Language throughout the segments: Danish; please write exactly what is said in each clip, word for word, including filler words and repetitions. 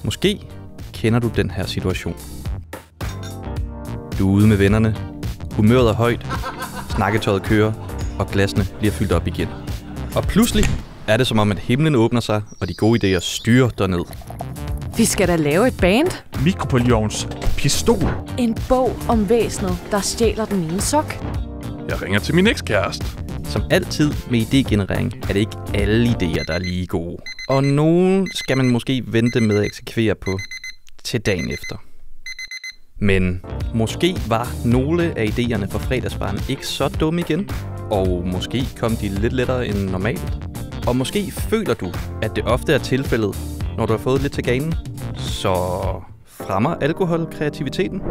Måske kender du den her situation. Du er ude med vennerne, humøret er højt, snakketøjet kører, og glassene bliver fyldt op igen. Og pludselig er det som om, at himlen åbner sig, og de gode idéer styrer derned. Vi skal da lave et band. Mikropolions pistol. En bog om væsenet, der stjæler den ene sok. Jeg ringer til min ekskæreste. Som altid med idégenerering er det ikke alle idéer, der er lige gode. Og nogle skal man måske vente med at eksekvere på til dagen efter. Men måske var nogle af idéerne fra fredagsbaren ikke så dumme igen. Og måske kom de lidt lettere end normalt. Og måske føler du, at det ofte er tilfældet, når du har fået lidt til ganen. Så fremmer alkohol kreativiteten?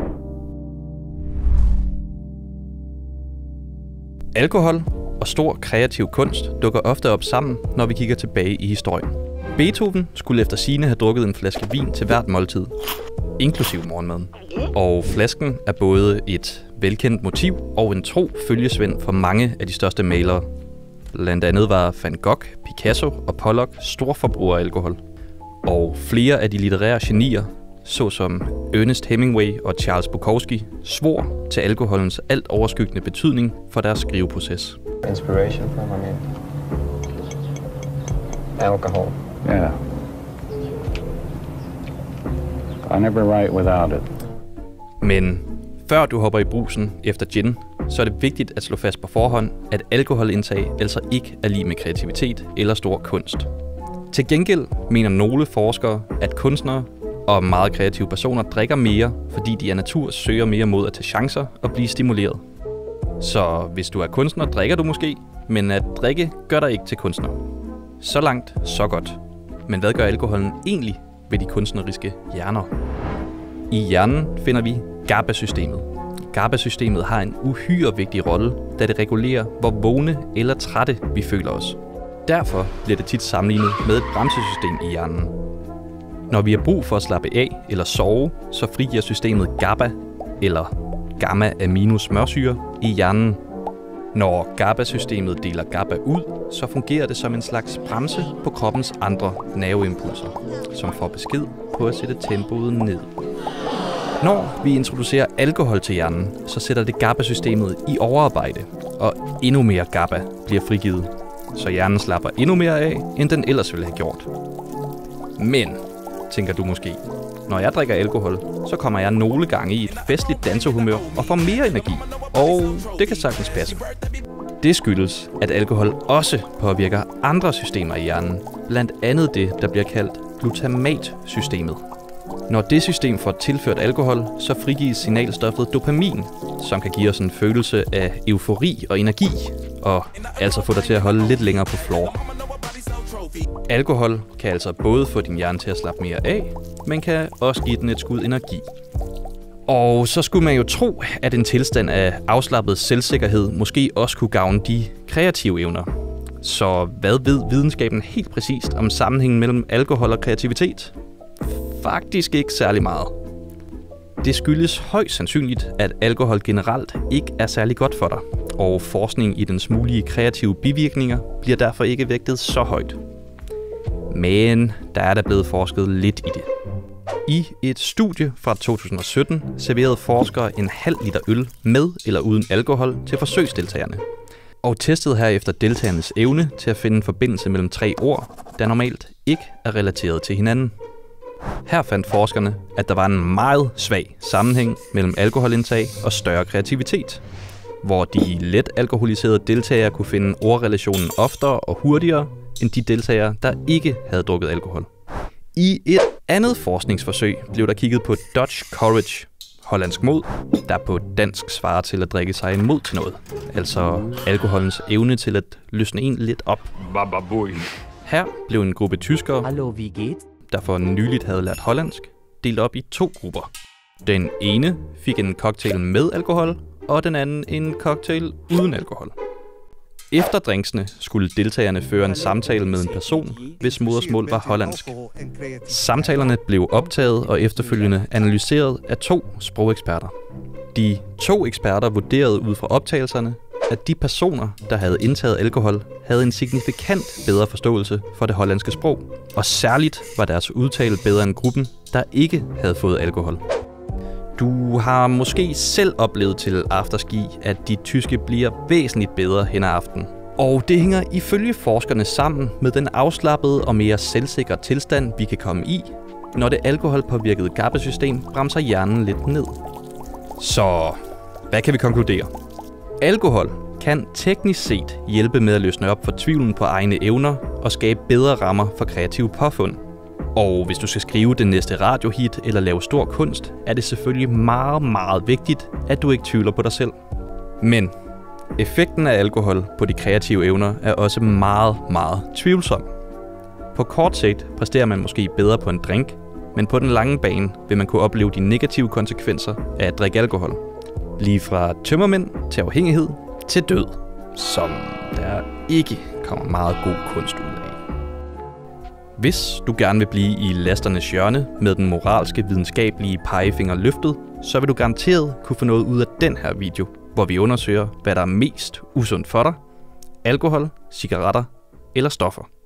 Alkohol og stor kreativ kunst dukker ofte op sammen, når vi kigger tilbage i historien. Beethoven skulle efter sigende have drukket en flaske vin til hvert måltid, inklusiv morgenmaden. Og flasken er både et velkendt motiv og en tro følgesvend for mange af de største malere. Blandt andet var Van Gogh, Picasso og Pollock storforbrugere af alkohol. Og flere af de litterære genier, såsom Ernest Hemingway og Charles Bukowski, svor til alkoholens alt overskyggende betydning for deres skriveproces. Inspiration from, I mean, alcohol. Yeah. I never write without it. Men før du hopper i brusen efter gin, så er det vigtigt at slå fast på forhånd, at alkoholindtag altså ikke er lig med kreativitet eller stor kunst. Til gengæld mener nogle forskere, at kunstnere og meget kreative personer drikker mere, fordi de af natur søger mere mod at tage chancer og blive stimuleret. Så hvis du er kunstner, drikker du måske, men at drikke gør dig ikke til kunstner. Så langt, så godt. Men hvad gør alkoholen egentlig ved de kunstneriske hjerner? I hjernen finder vi GABA-systemet. GABA-systemet har en uhyre vigtig rolle, da det regulerer, hvor vågne eller trætte vi føler os. Derfor bliver det tit sammenlignet med et bremsesystem i hjernen. Når vi har brug for at slappe af eller sove, så frigiver systemet GABA, eller gamma-aminosmørsyre, i hjernen. Når GABA-systemet deler GABA ud, så fungerer det som en slags bremse på kroppens andre nerveimpulser, som får besked på at sætte tempoet ned. Når vi introducerer alkohol til hjernen, så sætter det GABA-systemet i overarbejde, og endnu mere GABA bliver frigivet, så hjernen slapper endnu mere af, end den ellers ville have gjort. Men, tænker du måske, når jeg drikker alkohol, så kommer jeg nogle gange i et festligt dansehumør og får mere energi, og det kan sagtens passe. Det skyldes, at alkohol også påvirker andre systemer i hjernen, blandt andet det, der bliver kaldt glutamatsystemet. Når det system får tilført alkohol, så frigives signalstoffet dopamin, som kan give os en følelse af eufori og energi, og altså få dig til at holde lidt længere på floor. Alkohol kan altså både få din hjerne til at slappe mere af, men kan også give den et skud energi. Og så skulle man jo tro, at en tilstand af afslappet selvsikkerhed måske også kunne gavne de kreative evner. Så hvad ved videnskaben helt præcist om sammenhængen mellem alkohol og kreativitet? Faktisk ikke særlig meget. Det skyldes højst sandsynligt, at alkohol generelt ikke er særlig godt for dig, og forskning i dens mulige kreative bivirkninger bliver derfor ikke vægtet så højt. Men der er der blevet forsket lidt i det. I et studie fra to tusind og sytten serverede forskere en halv liter øl med eller uden alkohol til forsøgsdeltagerne, og testede herefter deltagernes evne til at finde en forbindelse mellem tre ord, der normalt ikke er relateret til hinanden. Her fandt forskerne, at der var en meget svag sammenhæng mellem alkoholindtag og større kreativitet, hvor de let alkoholiserede deltagere kunne finde ordrelationen oftere og hurtigere end de deltagere, der ikke havde drukket alkohol. I et andet forskningsforsøg blev der kigget på Dutch Courage, hollandsk mod, der på dansk svarer til at drikke sig imod til noget, altså alkoholens evne til at løsne en lidt op. Her blev en gruppe tyskere, Hallo, wie geht's? der for nyligt havde lært hollandsk, delt op i to grupper. Den ene fik en cocktail med alkohol, og den anden en cocktail uden alkohol. Efter drinksene skulle deltagerne føre en samtale med en person, hvis modersmål var hollandsk. Samtalerne blev optaget og efterfølgende analyseret af to sprogeksperter. De to eksperter vurderede ud fra optagelserne, at de personer, der havde indtaget alkohol, havde en signifikant bedre forståelse for det hollandske sprog, og særligt var deres udtale bedre end gruppen, der ikke havde fået alkohol. Du har måske selv oplevet til afterski, at de tyske bliver væsentligt bedre hen ad aftenen. Og det hænger ifølge forskerne sammen med den afslappede og mere selvsikre tilstand, vi kan komme i, når det alkoholpåvirkede GABA-system bremser hjernen lidt ned. Så hvad kan vi konkludere? Alkohol kan teknisk set hjælpe med at løsne op for tvivlen på egne evner og skabe bedre rammer for kreative påfund. Og hvis du skal skrive det næste radiohit eller lave stor kunst, er det selvfølgelig meget, meget vigtigt, at du ikke tvivler på dig selv. Men effekten af alkohol på de kreative evner er også meget, meget tvivlsom. På kort sigt præsterer man måske bedre på en drink, men på den lange bane vil man kunne opleve de negative konsekvenser af at drikke alkohol. Lige fra tømmermænd til afhængighed til død, som der ikke kommer meget god kunst ud af. Hvis du gerne vil blive i lasternes hjørne med den moralske, videnskabelige pegefinger løftet, så vil du garanteret kunne få noget ud af den her video, hvor vi undersøger, hvad der er mest usundt for dig: alkohol, cigaretter eller stoffer.